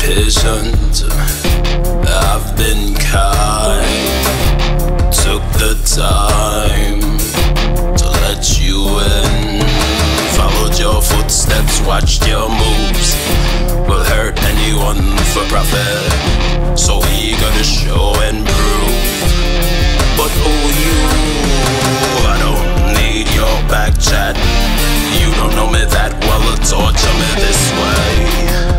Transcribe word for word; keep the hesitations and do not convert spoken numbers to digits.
patient, I've been kind. Took the time to let you in. Followed your footsteps, watched your moves. Will hurt anyone for profit. So eager to show and prove. But oh you, I don't need your back chat. You don't know me that well to torture me this way.